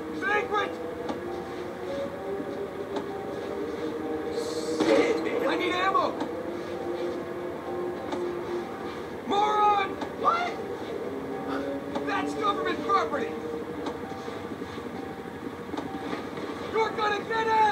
Secret! Shit! I need ammo! Moron! What? That's government property! You're gonna get it!